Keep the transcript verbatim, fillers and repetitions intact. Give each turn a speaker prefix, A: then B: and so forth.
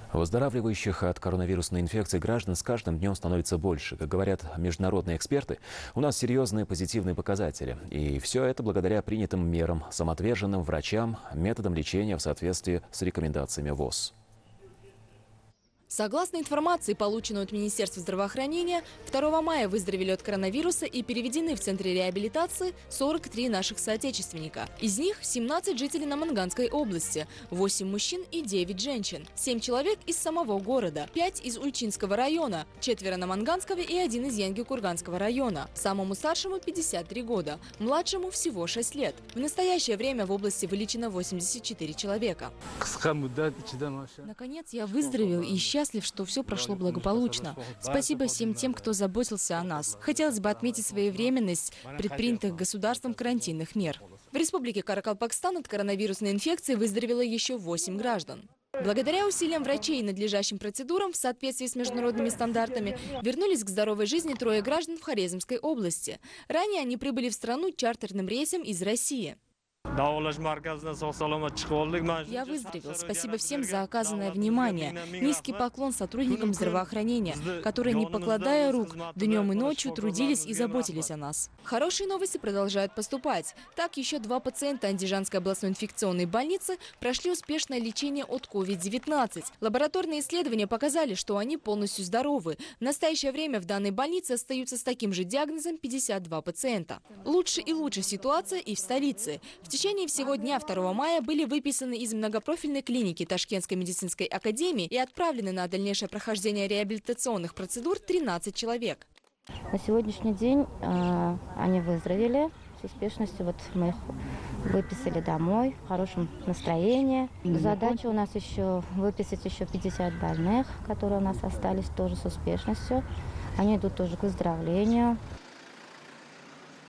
A: Выздоравливающих от коронавирусной инфекции граждан с каждым днем становится больше. Как говорят международные эксперты, у нас серьезные позитивные показатели. И все это благодаря принятым мерам, самоотверженным врачам, методам лечения в соответствии с рекомендациями ВОЗ.
B: Согласно информации, полученной от Министерства здравоохранения, второго мая выздоровели от коронавируса и переведены в Центре реабилитации сорок три наших соотечественника. Из них семнадцать жителей Наманганской области, восемь мужчин и девять женщин, семь человек из самого города, пять из Ульчинского района, четверо Наманганского и один из Янги-Курганского района. Самому старшему пятьдесят три года, младшему всего шесть лет. В настоящее время в области вылечено восемьдесят четыре человека. Наконец я выздоровел и счастлив. Счастлив, что все прошло благополучно. Спасибо всем тем, кто заботился о нас. Хотелось бы отметить своевременность предпринятых государством карантинных мер. В Республике Каракалпакстан от коронавирусной инфекции выздоровело еще восемь граждан. Благодаря усилиям врачей и надлежащим процедурам в соответствии с международными стандартами вернулись к здоровой жизни трое граждан в Хорезмской области. Ранее они прибыли в страну чартерным рейсом из России. Я выздоровел. Спасибо всем за оказанное внимание. Низкий поклон сотрудникам здравоохранения, которые, не покладая рук, днем и ночью трудились и заботились о нас. Хорошие новости продолжают поступать. Так, еще два пациента Андижанской областной инфекционной больницы прошли успешное лечение от ковид девятнадцать. Лабораторные исследования показали, что они полностью здоровы. В настоящее время в данной больнице остаются с таким же диагнозом пятьдесят два пациента. Лучше и лучше ситуация и в столице. В течение всего дня второго мая были выписаны из многопрофильной клиники Ташкентской медицинской академии и отправлены на дальнейшее прохождение реабилитационных процедур тринадцать человек.
C: На сегодняшний день э, они выздоровели с успешностью. Вот мы их выписали домой в хорошем настроении. Задача у нас еще выписать еще пятьдесят больных, которые у нас остались тоже с успешностью. Они идут тоже к выздоровлению.